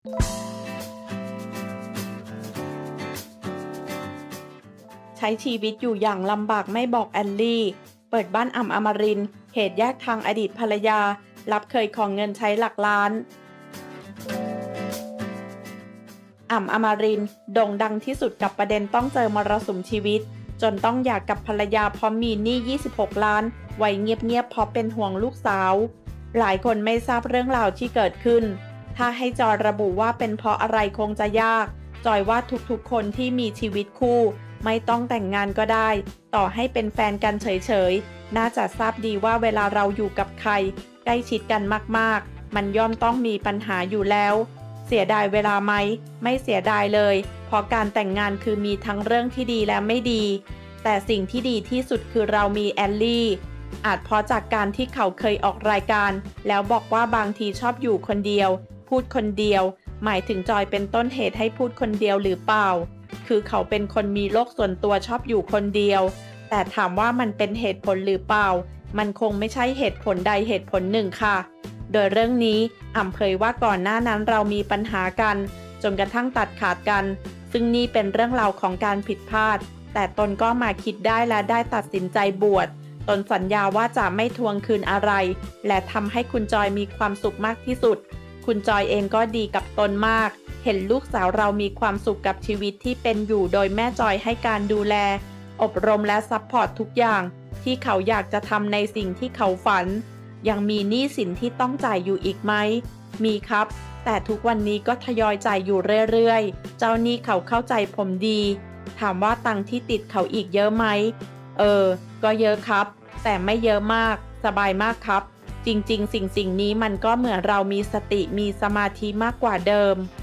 ใช้ชีวิตอยู่อย่างลำบากไม่บอกแอลลี่เปิดบ้านอมรินทร์เหตุแยกทางอดีตภรรยารับเคยของเงินใช้หลักล้านอมรินทร์โด่งดังที่สุดกับประเด็นต้องเจอมรสุมชีวิตจนต้องหย่ากับภรรยาเพราะมีหนี้26 ล้านไว้เงียบๆเพราะเป็นห่วงลูกสาวหลายคนไม่ทราบเรื่องราวที่เกิดขึ้นถ้าให้จอยระบุว่าเป็นเพราะอะไรคงจะยากจอยว่าทุกๆคนที่มีชีวิตคู่ไม่ต้องแต่งงานก็ได้ต่อให้เป็นแฟนกันเฉยๆน่าจะทราบดีว่าเวลาเราอยู่กับใครใกล้ชิดกันมากๆมันย่อมต้องมีปัญหาอยู่แล้วเสียดายเวลาไหมไม่เสียดายเลยเพราะการแต่งงานคือมีทั้งเรื่องที่ดีและไม่ดีแต่สิ่งที่ดีที่สุดคือเรามีแอลลี่อาจเพราะจากการที่เขาเคยออกรายการแล้วบอกว่าบางทีชอบอยู่คนเดียวพูดคนเดียวหมายถึงจอยเป็นต้นเหตุให้พูดคนเดียวหรือเปล่าคือเขาเป็นคนมีโลกส่วนตัวชอบอยู่คนเดียวแต่ถามว่ามันเป็นเหตุผลหรือเปล่ามันคงไม่ใช่เหตุผลใดเหตุผลหนึ่งค่ะโดยเรื่องนี้เผยว่าก่อนหน้านั้นเรามีปัญหากันจนกระทั่งตัดขาดกันซึ่งนี่เป็นเรื่องราวของการผิดพลาดแต่ตนก็มาคิดได้และได้ตัดสินใจบวชตนสัญญาว่าจะไม่ทวงคืนอะไรและทำให้คุณจอยมีความสุขมากที่สุดคุณจอยเองก็ดีกับตนมากเห็นลูกสาวเรามีความสุขกับชีวิตที่เป็นอยู่โดยแม่จอยให้การดูแลอบรมและซัพพอร์ตทุกอย่างที่เขาอยากจะทำในสิ่งที่เขาฝันยังมีหนี้สินที่ต้องจ่ายอยู่อีกไหมมีครับแต่ทุกวันนี้ก็ทยอยจ่ายอยู่เรื่อยๆเจ้าหนี้เขาเข้าใจผมดีถามว่าตังค์ที่ติดเขาอีกเยอะไหมก็เยอะครับแต่ไม่เยอะมากสบายมากครับจริงๆสิ่งนี้มันก็เหมือนเรามีสติมีสมาธิมากกว่าเดิม